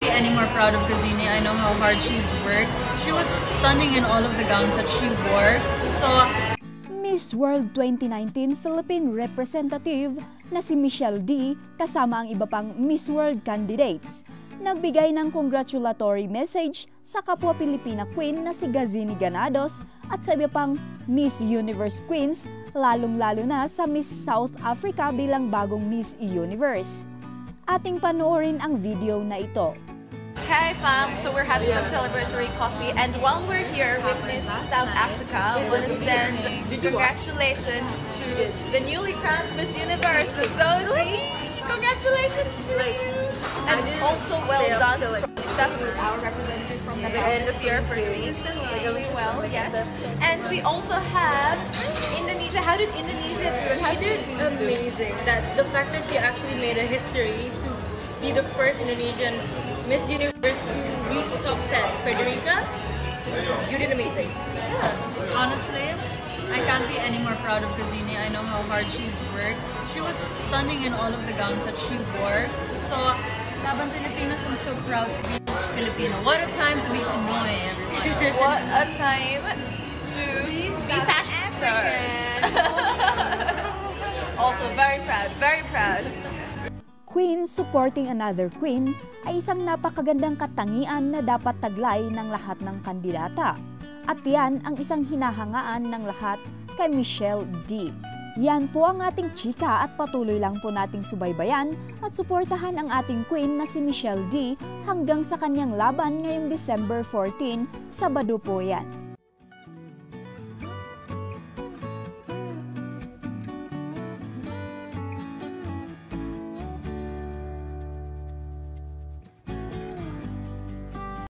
Any more proud of Gazini. I know how hard she's worked. She was stunning in all of the gowns that she wore. So Miss World 2019 Philippine representative na si Michelle D kasama ang iba pang Miss World candidates nagbigay ng congratulatory message sa kapwa Pilipina Queen na si Gazini Ganados at sa iba pang Miss Universe Queens, lalong-lalo na sa Miss South Africa bilang bagong Miss Universe. Ating panoorin ang video na ito. Hi fam, so we're having some celebratory coffee and while we're here with Miss South Africa, I want to send congratulations to the newly crowned Miss Universe, Zoe! Congratulations to you! And also well done to Stephanie, our representative from the Hemisphere for doing so really well, yes. And we also have Indonesia. How did Indonesia do? She did amazing. That the fact that she actually made a history to be the first Indonesian Miss Universe to reach top 10. Federica, you did amazing. yeah, honestly, I can't be any more proud of Gazini. I know how hard she's worked. She was stunning in all of the gowns that she wore. So, Laban Pilipinas, I'm so proud to be Filipino. What a time to be Pinoy, everyone. What a time to be fashion stars. Also very proud, very proud. Queen supporting another queen ay isang napakagandang katangian na dapat taglay ng lahat ng kandidata. At yan ang isang hinahangaan ng lahat kay Michelle D. Yan po ang ating chika at patuloy lang po nating subaybayan at suportahan ang ating queen na si Michelle D hanggang sa kanyang laban ngayong December 14, Sabado po yan.